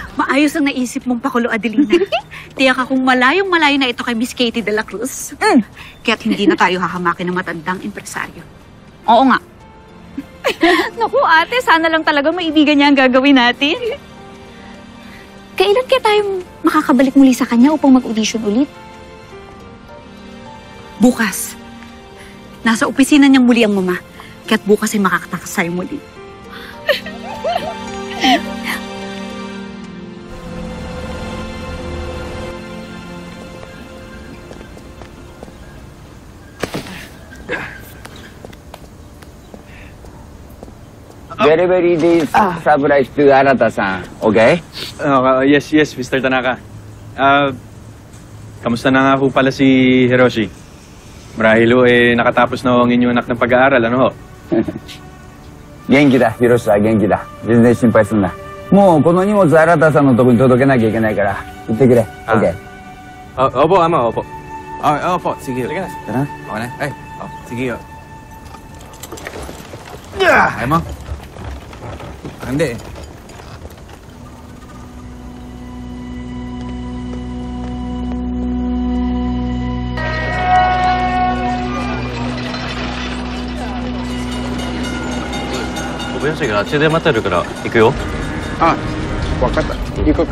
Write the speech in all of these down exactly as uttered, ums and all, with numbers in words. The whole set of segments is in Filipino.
Maayos ang naisip mong pakulo, Adelina. Tiyak akong malayong malayo na ito kay Miss Katie de la Cruz. Mm. Kaya't hindi na tayo hahamakin ng matandang impresaryo. Oo nga. Naku ate, sana lang talaga maibigan niya ang gagawin natin. Kailan kaya tayo makakabalik muli sa kanya upang mag-audition ulit? Bukas. Nasa opisina niyang muli ang mama. Kaya't bukas ay makakatakas tayo muli. Very, very day surprise to Arata-san. Okay? Uh, yes, yes, Mister Tanaka. Uh, kamusta na nga ho pala si Hiroshi? Marahil ho, eh, nakatapos na ho ang inyong anak ng pag-aaral, ano ho? 元気だ、ヒロシは元気だ。全然心配すんな。もうこの荷物新さんのとこに届けなきゃいけないから、行ってくれ。 Ah. OK。 Uh, opo, ama, opo. Ah, opo, sige. Sige na. Tara. Okay na. Ay, oh, sige. Oh. Yeah! Ay mo? Hindi. Obayashiがあっちで待ってるから行くよ。 あ、わかった。行こうか。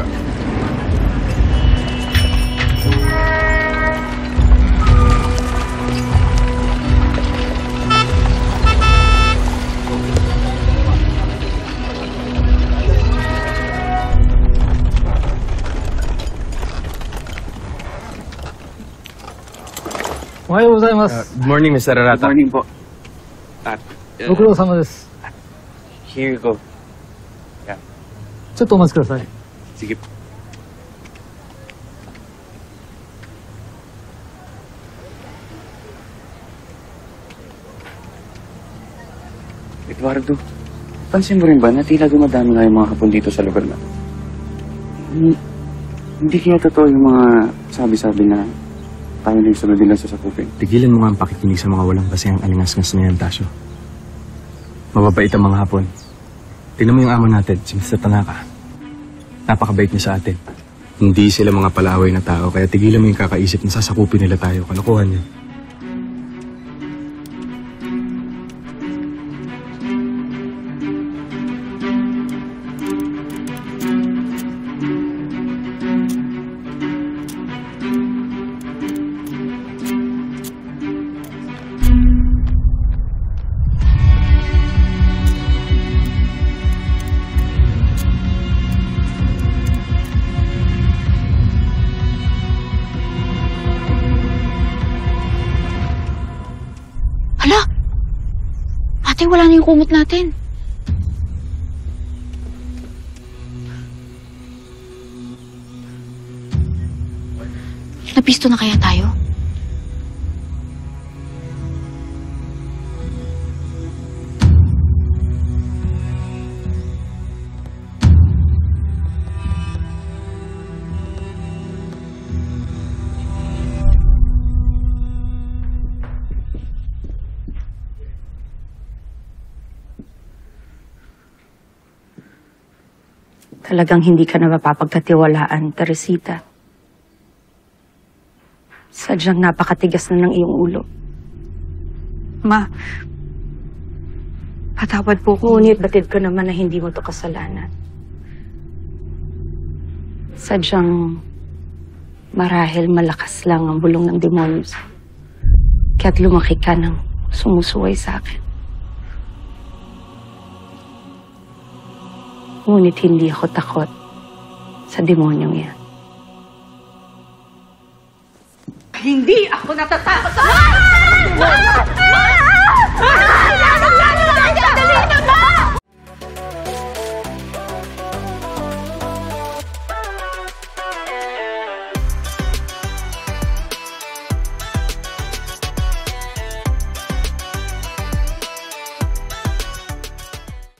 おはようございます。 Good morning, Mister Arata. Good morning po. At, ご苦労様です。 here you go. ちょっとお待ちください。 Sige po. Eduardo, pansin mo rin ba na tila dumadami nga yung mga hapon dito sa lugar na? Hindi, hindi kaya totoo yung mga sabi-sabi na tayo na yung sunod nila sa sakupin. Tigilan mo nga ang pakikinig sa mga walang basehang alingas-ngas na yan, Tasyo. Mababait ang mga hapon. Tingnan mo yung amo natin, si Mister Tanaka. Napakabait niya sa atin. Hindi sila mga palaway na tao, kaya tigilan mo yung kakaisip na sasakupin nila tayo. Kalokohan yan. Hala! Ate, wala na yung kumot natin. Napisto na kaya tayo? Talagang hindi ka na mapapagkatiwalaan, Teresita. Sadyang napakatigas na ng iyong ulo. Ma, patawad po ko, ngunit batid ko naman na hindi mo to kasalanan. Sadyang marahil malakas lang ang bulong ng demonyo. Kaya't lumaki ka ng sumusuway sa akin. Ngunit hindi ako takot sa demonyong yan. Hindi ako natatakot sa... Ah! Ah! Ah! Ah!